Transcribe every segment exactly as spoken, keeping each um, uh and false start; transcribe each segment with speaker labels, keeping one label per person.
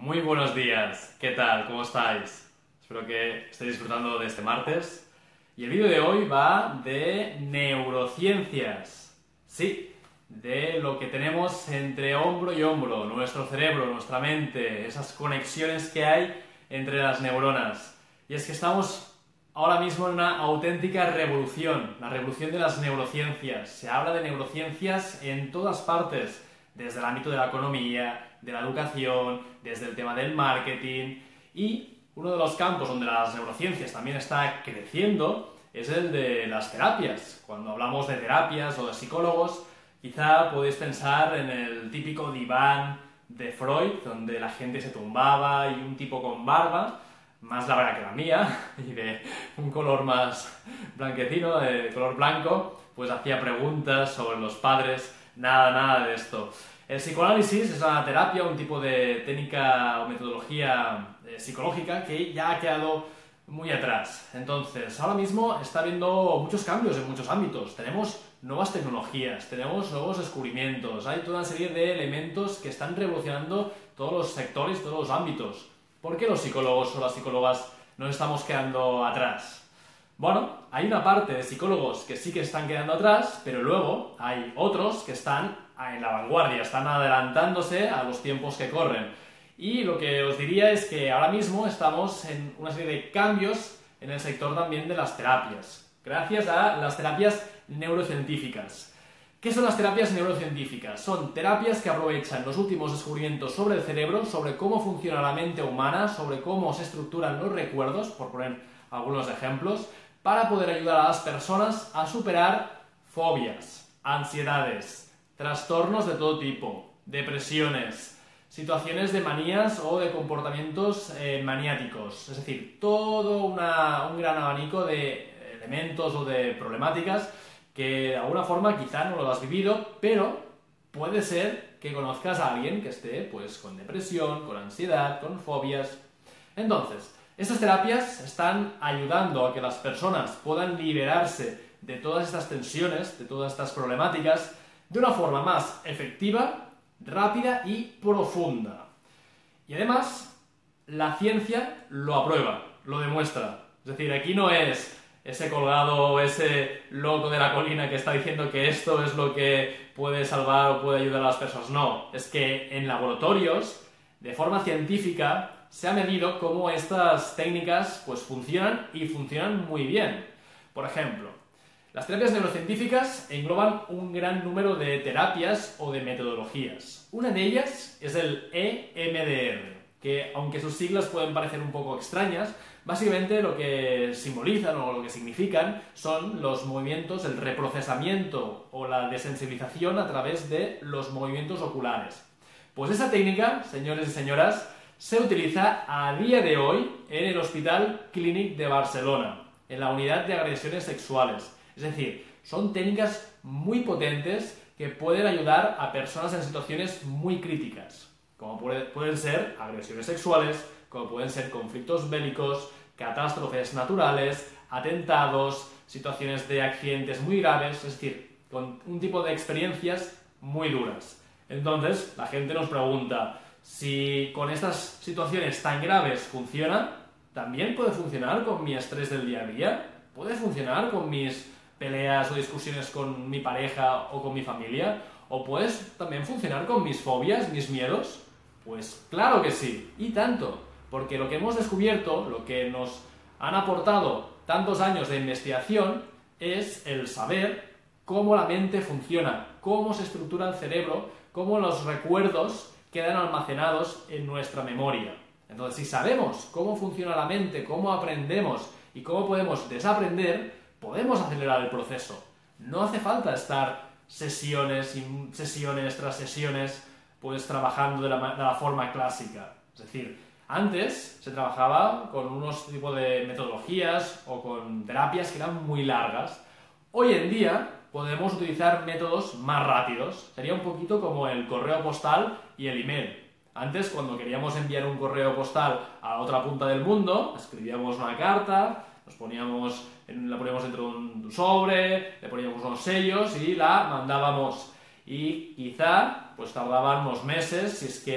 Speaker 1: Muy buenos días, ¿qué tal? ¿Cómo estáis? Espero que estéis disfrutando de este martes. Y el vídeo de hoy va de neurociencias. Sí, de lo que tenemos entre hombro y hombro, nuestro cerebro, nuestra mente, esas conexiones que hay entre las neuronas. Y es que estamos ahora mismo en una auténtica revolución, la revolución de las neurociencias. Se habla de neurociencias en todas partes, desde el ámbito de la economía, de la educación, desde el tema del marketing, y uno de los campos donde las neurociencias también está creciendo es el de las terapias. Cuando hablamos de terapias o de psicólogos, quizá podéis pensar en el típico diván de Freud, donde la gente se tumbaba y un tipo con barba, más larga que la mía, y de un color más blanquecino, de color blanco, pues hacía preguntas sobre los padres. Nada, nada de esto. El psicoanálisis es una terapia, un tipo de técnica o metodología eh, psicológica que ya ha quedado muy atrás. Entonces, ahora mismo está habiendo muchos cambios en muchos ámbitos. Tenemos nuevas tecnologías, tenemos nuevos descubrimientos, hay toda una serie de elementos que están revolucionando todos los sectores, todos los ámbitos. ¿Por qué los psicólogos o las psicólogas nos estamos quedando atrás? Bueno, hay una parte de psicólogos que sí que están quedando atrás, pero luego hay otros que están en la vanguardia, están adelantándose a los tiempos que corren. Y lo que os diría es que ahora mismo estamos en una serie de cambios en el sector también de las terapias, gracias a las terapias neurocientíficas. ¿Qué son las terapias neurocientíficas? Son terapias que aprovechan los últimos descubrimientos sobre el cerebro, sobre cómo funciona la mente humana, sobre cómo se estructuran los recuerdos, por poner algunos ejemplos, para poder ayudar a las personas a superar fobias, ansiedades, trastornos de todo tipo, depresiones, situaciones de manías o de comportamientos eh, maniáticos. Es decir, todo una, un gran abanico de elementos o de problemáticas que de alguna forma quizá no lo has vivido, pero puede ser que conozcas a alguien que esté pues, con depresión, con ansiedad, con fobias. Entonces, estas terapias están ayudando a que las personas puedan liberarse de todas estas tensiones, de todas estas problemáticas, de una forma más efectiva, rápida y profunda. Y además, la ciencia lo aprueba, lo demuestra. Es decir, aquí no es ese colgado, ese loco de la colina que está diciendo que esto es lo que puede salvar o puede ayudar a las personas. No, es que en laboratorios, de forma científica, se ha medido cómo estas técnicas pues, funcionan y funcionan muy bien. Por ejemplo, las terapias neurocientíficas engloban un gran número de terapias o de metodologías. Una de ellas es el E M D R, que aunque sus siglas pueden parecer un poco extrañas, básicamente lo que simbolizan o lo que significan son los movimientos, el reprocesamiento o la desensibilización a través de los movimientos oculares. Pues esa técnica, señores y señoras, se utiliza a día de hoy en el Hospital Clínic de Barcelona, en la unidad de agresiones sexuales. Es decir, son técnicas muy potentes que pueden ayudar a personas en situaciones muy críticas, como puede, pueden ser agresiones sexuales, como pueden ser conflictos bélicos, catástrofes naturales, atentados, situaciones de accidentes muy graves, es decir, con un tipo de experiencias muy duras. Entonces, la gente nos pregunta, si con estas situaciones tan graves funciona, ¿también puede funcionar con mi estrés del día a día? ¿Puede funcionar con mis peleas o discusiones con mi pareja o con mi familia? ¿O puede también funcionar con mis fobias, mis miedos? Pues claro que sí, y tanto, porque lo que hemos descubierto, lo que nos han aportado tantos años de investigación, es el saber cómo la mente funciona, cómo se estructura el cerebro, cómo los recuerdos quedan almacenados en nuestra memoria. Entonces, si sabemos cómo funciona la mente, cómo aprendemos y cómo podemos desaprender, podemos acelerar el proceso. No hace falta estar sesiones y sesiones tras sesiones pues trabajando de la, de la forma clásica. Es decir, antes se trabajaba con unos tipos de metodologías o con terapias que eran muy largas. Hoy en día podemos utilizar métodos más rápidos. Sería un poquito como el correo postal y el email. Antes, cuando queríamos enviar un correo postal a la otra punta del mundo, escribíamos una carta, nos poníamos, la poníamos dentro de un sobre, le poníamos unos sellos y la mandábamos. Y quizá pues tardaban unos meses si es que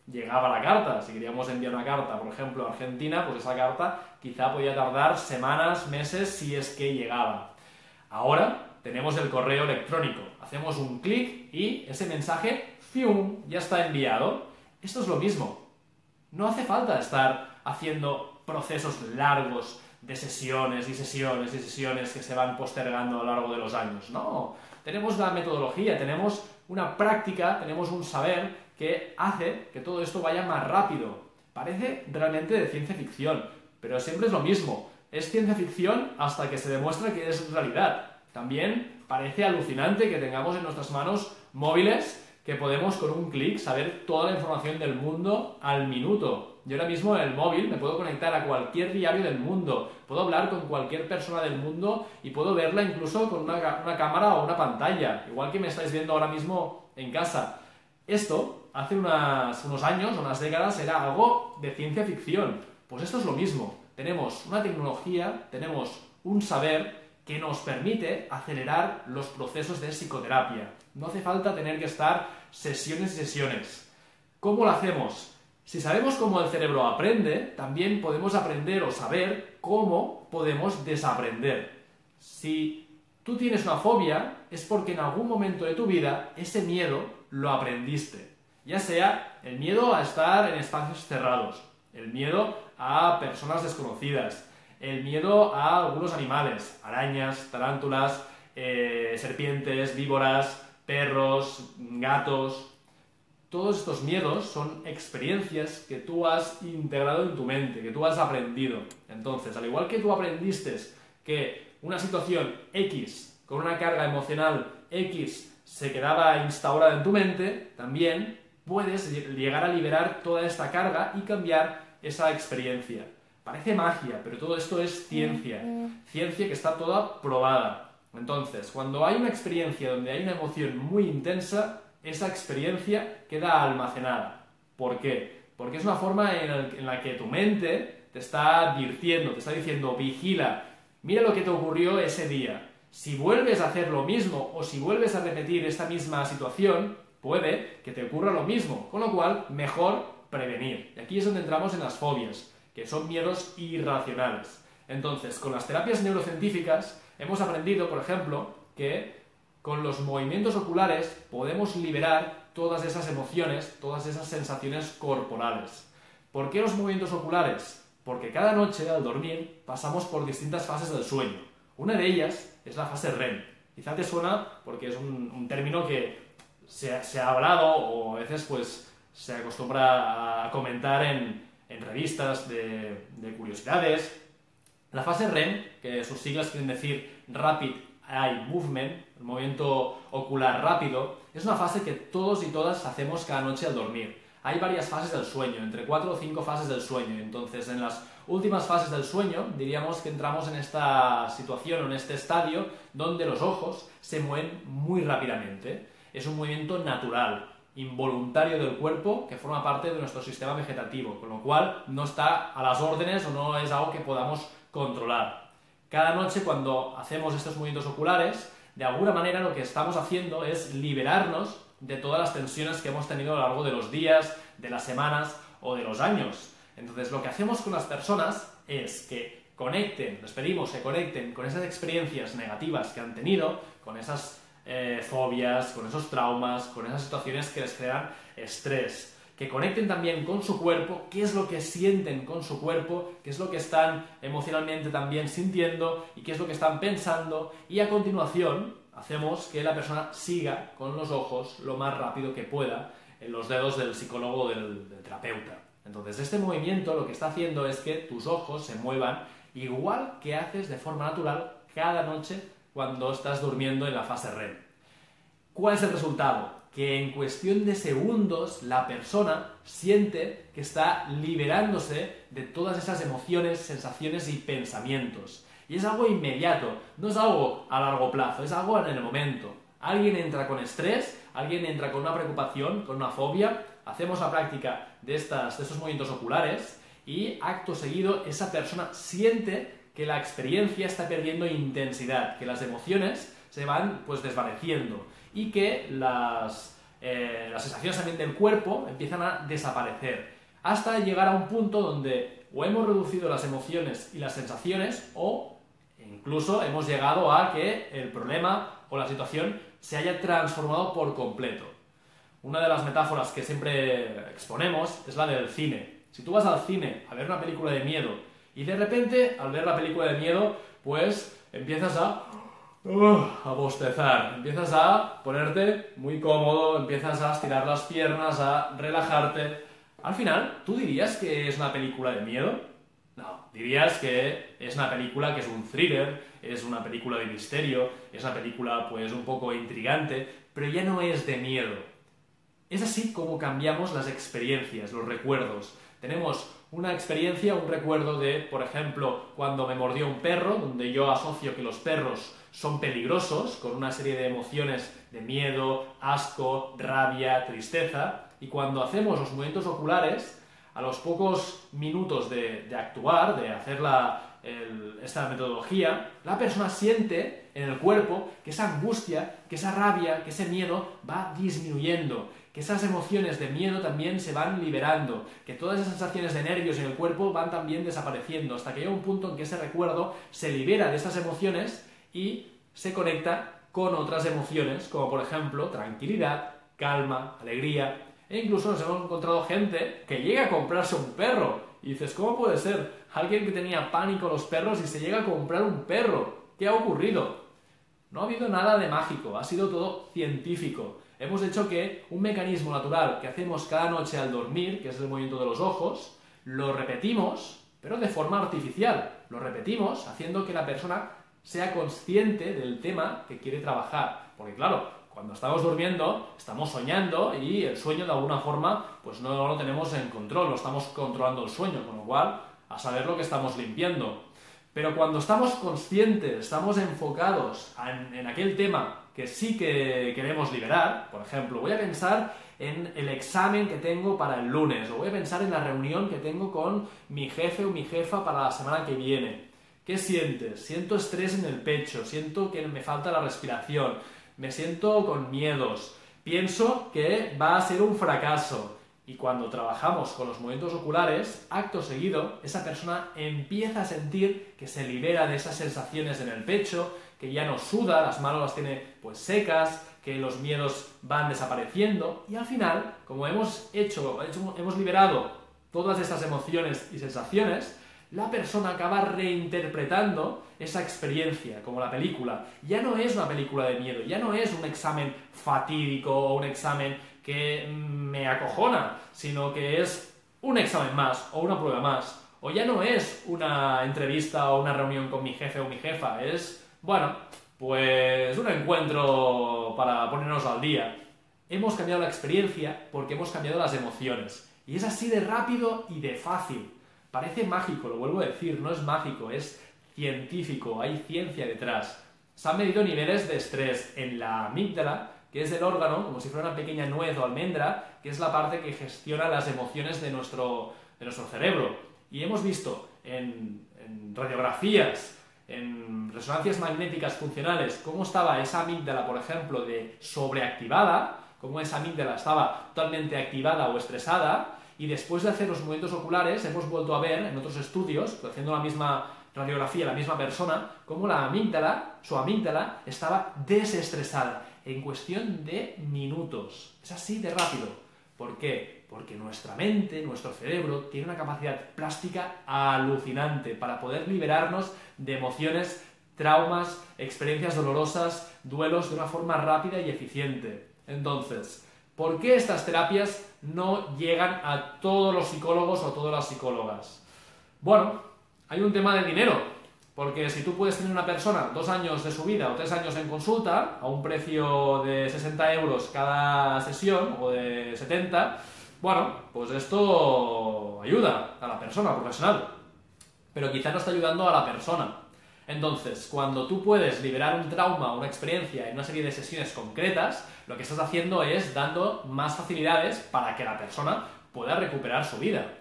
Speaker 1: llegaba la carta. Si queríamos enviar una carta, por ejemplo, a Argentina, pues esa carta quizá podía tardar semanas, meses, si es que llegaba. Ahora tenemos el correo electrónico. Hacemos un clic y ese mensaje, ¡fium!, ya está enviado. Esto es lo mismo. No hace falta estar haciendo procesos largos de sesiones y sesiones y sesiones que se van postergando a lo largo de los años. No, tenemos la metodología, tenemos una práctica, tenemos un saber que hace que todo esto vaya más rápido. Parece realmente de ciencia ficción, pero siempre es lo mismo. Es ciencia ficción hasta que se demuestra que es realidad. También parece alucinante que tengamos en nuestras manos móviles que podemos con un clic saber toda la información del mundo al minuto. Yo ahora mismo en el móvil me puedo conectar a cualquier diario del mundo, puedo hablar con cualquier persona del mundo y puedo verla incluso con una, una cámara o una pantalla, igual que me estáis viendo ahora mismo en casa. Esto, hace unas, unos años, unas décadas, era algo de ciencia ficción. Pues esto es lo mismo. Tenemos una tecnología, tenemos un saber que nos permite acelerar los procesos de psicoterapia. No hace falta tener que estar sesiones y sesiones. ¿Cómo lo hacemos? Si sabemos cómo el cerebro aprende, también podemos aprender o saber cómo podemos desaprender. Si tú tienes una fobia, es porque en algún momento de tu vida ese miedo lo aprendiste. Ya sea el miedo a estar en espacios cerrados, el miedo a personas desconocidas, el miedo a algunos animales, arañas, tarántulas, eh, serpientes, víboras, perros, gatos. Todos estos miedos son experiencias que tú has integrado en tu mente, que tú has aprendido. Entonces, al igual que tú aprendiste que una situación X con una carga emocional X se quedaba instaurada en tu mente, también puedes llegar a liberar toda esta carga y cambiar esa experiencia. Parece magia, pero todo esto es ciencia. Ciencia que está toda probada. Entonces, cuando hay una experiencia donde hay una emoción muy intensa, esa experiencia queda almacenada. ¿Por qué? Porque es una forma en, el, en la que tu mente te está advirtiendo, te está diciendo, vigila, mira lo que te ocurrió ese día. Si vuelves a hacer lo mismo o si vuelves a repetir esta misma situación, puede que te ocurra lo mismo. Con lo cual, mejor prevenir. Y aquí es donde entramos en las fobias, que son miedos irracionales. Entonces, con las terapias neurocientíficas hemos aprendido, por ejemplo, que con los movimientos oculares podemos liberar todas esas emociones, todas esas sensaciones corporales. ¿Por qué los movimientos oculares? Porque cada noche, al dormir, pasamos por distintas fases del sueño. Una de ellas es la fase R E M. Quizá te suena porque es un, un término que se, se ha hablado o a veces pues, se acostumbra a comentar en, en revistas de, de curiosidades. La fase R E M, que sus siglas quieren decir Rapid Eye Movement, el movimiento ocular rápido, es una fase que todos y todas hacemos cada noche al dormir. Hay varias fases del sueño, entre cuatro o cinco fases del sueño. Entonces, en las últimas fases del sueño, diríamos que entramos en esta situación o en este estadio donde los ojos se mueven muy rápidamente. Es un movimiento natural, involuntario del cuerpo que forma parte de nuestro sistema vegetativo, con lo cual no está a las órdenes o no es algo que podamos controlar. Cada noche cuando hacemos estos movimientos oculares, de alguna manera lo que estamos haciendo es liberarnos de todas las tensiones que hemos tenido a lo largo de los días, de las semanas o de los años. Entonces lo que hacemos con las personas es que conecten, les pedimos que conecten con esas experiencias negativas que han tenido, con esas eh, fobias, con esos traumas, con esas situaciones que les crean estrés. Que conecten también con su cuerpo, qué es lo que sienten con su cuerpo, qué es lo que están emocionalmente también sintiendo y qué es lo que están pensando, y a continuación hacemos que la persona siga con los ojos lo más rápido que pueda en los dedos del psicólogo o del, del terapeuta. Entonces este movimiento lo que está haciendo es que tus ojos se muevan igual que haces de forma natural cada noche cuando estás durmiendo en la fase R E M. ¿Cuál es el resultado? Que en cuestión de segundos la persona siente que está liberándose de todas esas emociones, sensaciones y pensamientos. Y es algo inmediato, no es algo a largo plazo, es algo en el momento. Alguien entra con estrés, alguien entra con una preocupación, con una fobia, hacemos la práctica de, estas, de estos movimientos oculares y acto seguido esa persona siente que la experiencia está perdiendo intensidad, que las emociones se van pues desvaneciendo y que las, eh, las sensaciones también del cuerpo empiezan a desaparecer, hasta llegar a un punto donde o hemos reducido las emociones y las sensaciones, o incluso hemos llegado a que el problema o la situación se haya transformado por completo. Una de las metáforas que siempre exponemos es la del cine. Si tú vas al cine a ver una película de miedo y de repente, al ver la película de miedo, pues empiezas a, uh, a bostezar, empiezas a ponerte muy cómodo, empiezas a estirar las piernas, a relajarte. Al final, ¿tú dirías que es una película de miedo? No, dirías que es una película que es un thriller, es una película de misterio, es una película pues un poco intrigante, pero ya no es de miedo. Es así como cambiamos las experiencias, los recuerdos. Tenemos una experiencia, un recuerdo de, por ejemplo, cuando me mordió un perro, donde yo asocio que los perros son peligrosos, con una serie de emociones de miedo, asco, rabia, tristeza, y cuando hacemos los movimientos oculares, a los pocos minutos de, de actuar, de hacer la, el, esta metodología, la persona siente en el cuerpo que esa angustia, que esa rabia, que ese miedo va disminuyendo, que esas emociones de miedo también se van liberando, que todas esas sensaciones de nervios en el cuerpo van también desapareciendo, hasta que llega un punto en que ese recuerdo se libera de esas emociones y se conecta con otras emociones, como por ejemplo tranquilidad, calma, alegría. E incluso nos hemos encontrado gente que llega a comprarse un perro. Y dices, ¿cómo puede ser? Alguien que tenía pánico a los perros y se llega a comprar un perro. ¿Qué ha ocurrido? No ha habido nada de mágico, ha sido todo científico. Hemos hecho que un mecanismo natural que hacemos cada noche al dormir, que es el movimiento de los ojos, lo repetimos, pero de forma artificial. Lo repetimos haciendo que la persona sea consciente del tema que quiere trabajar. Porque claro, cuando estamos durmiendo, estamos soñando y el sueño de alguna forma pues no lo tenemos en control, no estamos controlando el sueño, con lo cual a saber lo que estamos limpiando. Pero cuando estamos conscientes, estamos enfocados en, en aquel tema que sí que queremos liberar, por ejemplo, voy a pensar en el examen que tengo para el lunes, o voy a pensar en la reunión que tengo con mi jefe o mi jefa para la semana que viene. ¿Qué sientes? Siento estrés en el pecho, siento que me falta la respiración, me siento con miedos, pienso que va a ser un fracaso. Y cuando trabajamos con los movimientos oculares, acto seguido, esa persona empieza a sentir que se libera de esas sensaciones en el pecho, que ya no suda, las manos las tiene pues secas, que los miedos van desapareciendo, y al final, como hemos hecho, hemos liberado todas estas emociones y sensaciones, la persona acaba reinterpretando esa experiencia, como la película. Ya no es una película de miedo, ya no es un examen fatídico o un examen que me acojona, sino que es un examen más o una prueba más. O ya no es una entrevista o una reunión con mi jefe o mi jefa, es, bueno, pues un encuentro para ponernos al día. Hemos cambiado la experiencia porque hemos cambiado las emociones. Y es así de rápido y de fácil. Parece mágico, lo vuelvo a decir, no es mágico, es científico, hay ciencia detrás. Se han medido niveles de estrés en la amígdala, que es el órgano, como si fuera una pequeña nuez o almendra, que es la parte que gestiona las emociones de nuestro, de nuestro cerebro. Y hemos visto en, en radiografías, en resonancias magnéticas funcionales, cómo estaba esa amígdala, por ejemplo, de sobreactivada, cómo esa amígdala estaba totalmente activada o estresada, y después de hacer los movimientos oculares hemos vuelto a ver en otros estudios, haciendo la misma radiografía, la misma persona, cómo la amígdala, su amígdala, estaba desestresada en cuestión de minutos. Es así de rápido. ¿Por qué? Porque nuestra mente, nuestro cerebro, tiene una capacidad plástica alucinante para poder liberarnos de emociones, traumas, experiencias dolorosas, duelos de una forma rápida y eficiente. Entonces, ¿por qué estas terapias no llegan a todos los psicólogos o todas las psicólogas? Bueno, hay un tema de dinero. Porque si tú puedes tener una persona dos años de su vida o tres años en consulta, a un precio de sesenta euros cada sesión, o de setenta, bueno, pues esto ayuda a la persona profesional. Pero quizá no está ayudando a la persona. Entonces, cuando tú puedes liberar un trauma o una experiencia en una serie de sesiones concretas, lo que estás haciendo es dando más facilidades para que la persona pueda recuperar su vida.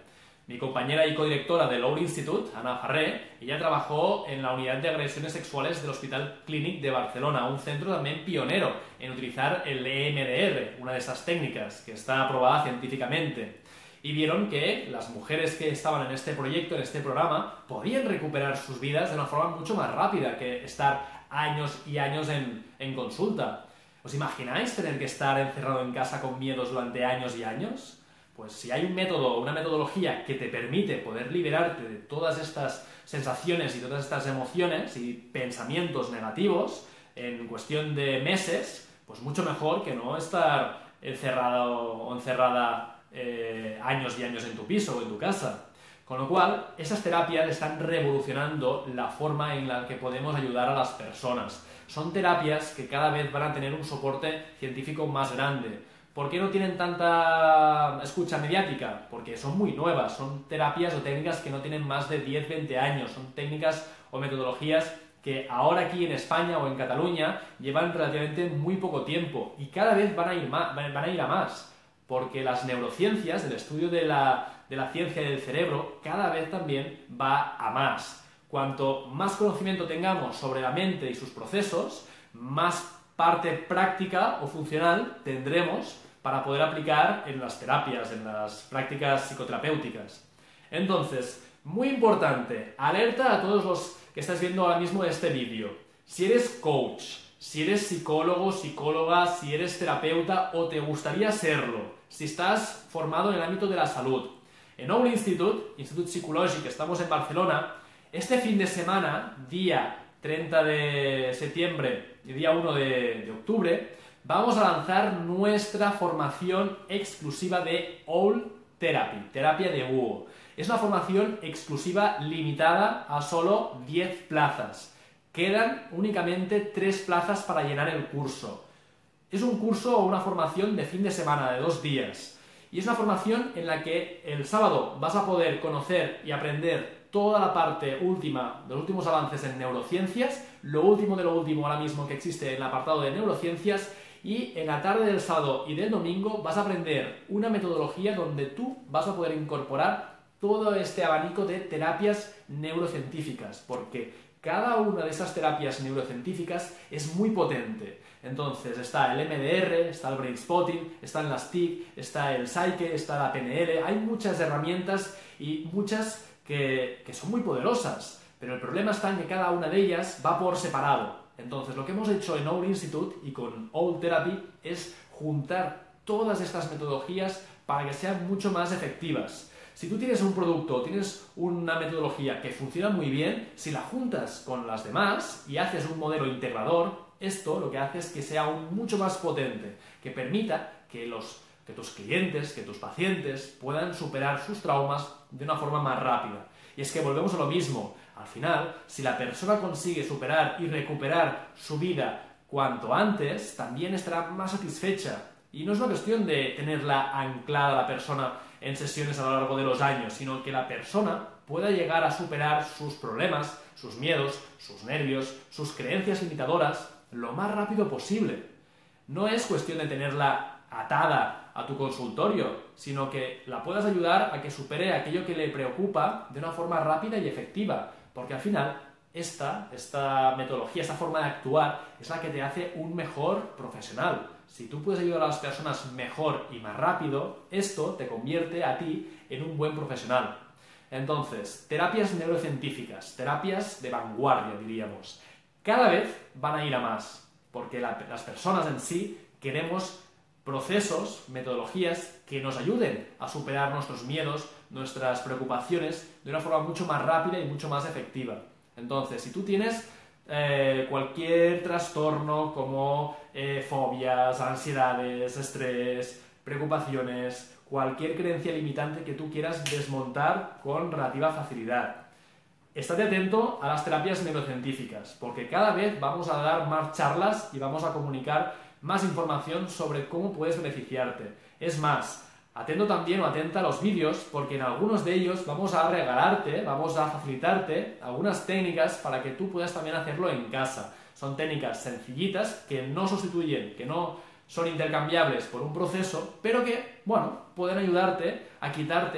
Speaker 1: Mi compañera y codirectora del Owl Institute, Ana Farré, ella trabajó en la unidad de agresiones sexuales del Hospital Clínic de Barcelona, un centro también pionero en utilizar el E M D R, una de esas técnicas que está aprobada científicamente. Y vieron que las mujeres que estaban en este proyecto, en este programa, podían recuperar sus vidas de una forma mucho más rápida que estar años y años en, en consulta. ¿Os imagináis tener que estar encerrado en casa con miedos durante años y años? Pues si hay un método, una metodología que te permite poder liberarte de todas estas sensaciones y todas estas emociones y pensamientos negativos en cuestión de meses, pues mucho mejor que no estar encerrado o encerrada eh, años y años en tu piso o en tu casa. Con lo cual, esas terapias están revolucionando la forma en la que podemos ayudar a las personas. Son terapias que cada vez van a tener un soporte científico más grande. ¿Por qué no tienen tanta escucha mediática? Porque son muy nuevas, son terapias o técnicas que no tienen más de diez a veinte años, son técnicas o metodologías que ahora aquí en España o en Cataluña llevan relativamente muy poco tiempo y cada vez van a ir, más, van a, ir a más, porque las neurociencias, el estudio de la, de la ciencia del cerebro, cada vez también va a más. Cuanto más conocimiento tengamos sobre la mente y sus procesos, más parte práctica o funcional tendremos para poder aplicar en las terapias, en las prácticas psicoterapéuticas. Entonces, muy importante, alerta a todos los que estáis viendo ahora mismo este vídeo. Si eres coach, si eres psicólogo, psicóloga, si eres terapeuta o te gustaría serlo, si estás formado en el ámbito de la salud. En Owl Institute, Institut Psicològic, estamos en Barcelona, este fin de semana, día treinta de septiembre y día uno de, de octubre, vamos a lanzar nuestra formación exclusiva de Owl Therapy, terapia de búho. Es una formación exclusiva limitada a solo diez plazas. Quedan únicamente tres plazas para llenar el curso. Es un curso o una formación de fin de semana, de dos días. Y es una formación en la que el sábado vas a poder conocer y aprender toda la parte última, de los últimos avances en neurociencias, lo último de lo último ahora mismo que existe en el apartado de neurociencias, y en la tarde del sábado y del domingo vas a aprender una metodología donde tú vas a poder incorporar todo este abanico de terapias neurocientíficas, porque cada una de esas terapias neurocientíficas es muy potente. Entonces está el M D R, está el Brain Spotting, están las T I C, está el Psyche, está la P N L, hay muchas herramientas y muchas que, que son muy poderosas, pero el problema está en que cada una de ellas va por separado. Entonces lo que hemos hecho en Owl Institute y con Owl Therapy es juntar todas estas metodologías para que sean mucho más efectivas. Si tú tienes un producto, tienes una metodología que funciona muy bien, si la juntas con las demás y haces un modelo integrador, esto lo que hace es que sea aún mucho más potente, que permita que, los, que tus clientes, que tus pacientes puedan superar sus traumas de una forma más rápida. Y es que volvemos a lo mismo. Al final, si la persona consigue superar y recuperar su vida cuanto antes, también estará más satisfecha. Y no es una cuestión de tenerla anclada a la persona en sesiones a lo largo de los años, sino que la persona pueda llegar a superar sus problemas, sus miedos, sus nervios, sus creencias limitadoras lo más rápido posible. No es cuestión de tenerla atada a tu consultorio, sino que la puedas ayudar a que supere aquello que le preocupa de una forma rápida y efectiva, porque al final esta, esta metodología, esta forma de actuar es la que te hace un mejor profesional. Si tú puedes ayudar a las personas mejor y más rápido, esto te convierte a ti en un buen profesional. Entonces, terapias neurocientíficas, terapias de vanguardia, diríamos, cada vez van a ir a más, porque la, las personas en sí queremos procesos, metodologías que nos ayuden a superar nuestros miedos, nuestras preocupaciones de una forma mucho más rápida y mucho más efectiva. Entonces, si tú tienes eh, cualquier trastorno como eh, fobias, ansiedades, estrés, preocupaciones, cualquier creencia limitante que tú quieras desmontar con relativa facilidad, estate atento a las terapias neurocientíficas, porque cada vez vamos a dar más charlas y vamos a comunicar más información sobre cómo puedes beneficiarte. Es más, atento también o atenta a los vídeos, porque en algunos de ellos vamos a regalarte, vamos a facilitarte algunas técnicas para que tú puedas también hacerlo en casa. Son técnicas sencillitas que no sustituyen, que no son intercambiables por un proceso, pero que, bueno, pueden ayudarte a quitarte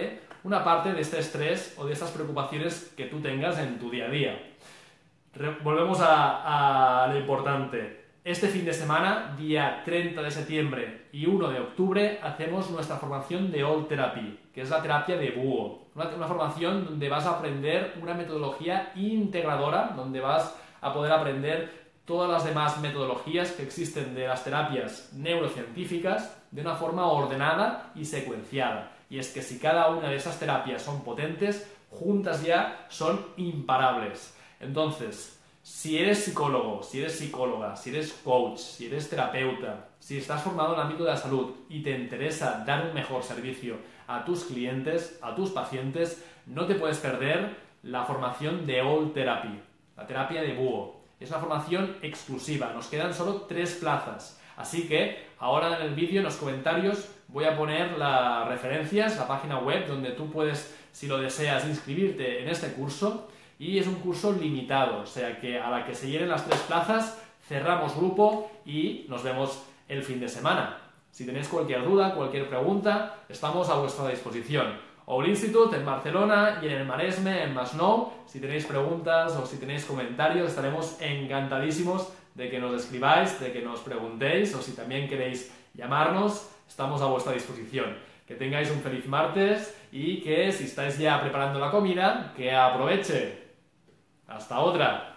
Speaker 1: una parte de este estrés o de estas preocupaciones que tú tengas en tu día a día. Re- volvemos a, a lo importante. Este fin de semana, día treinta de septiembre y uno de octubre, hacemos nuestra formación de All Therapy, que es la terapia de búho. Una, una formación donde vas a aprender una metodología integradora, donde vas a poder aprender todas las demás metodologías que existen de las terapias neurocientíficas de una forma ordenada y secuenciada. Y es que si cada una de esas terapias son potentes, juntas ya son imparables. Entonces, si eres psicólogo, si eres psicóloga, si eres coach, si eres terapeuta, si estás formado en el ámbito de la salud y te interesa dar un mejor servicio a tus clientes, a tus pacientes, no te puedes perder la formación de All Therapy, la terapia de búho. Es una formación exclusiva, nos quedan solo tres plazas. Así que ahora en el vídeo, en los comentarios, voy a poner las referencias, la página web donde tú puedes, si lo deseas, inscribirte en este curso. Y es un curso limitado, o sea que a la que se llenen las tres plazas, cerramos grupo y nos vemos el fin de semana. Si tenéis cualquier duda, cualquier pregunta, estamos a vuestra disposición. All Institute en Barcelona y en el Maresme, en Masnou. Si tenéis preguntas o si tenéis comentarios, estaremos encantadísimos de que nos escribáis, de que nos preguntéis, o si también queréis llamarnos, estamos a vuestra disposición. Que tengáis un feliz martes y que si estáis ya preparando la comida, que aproveche. Hasta otra.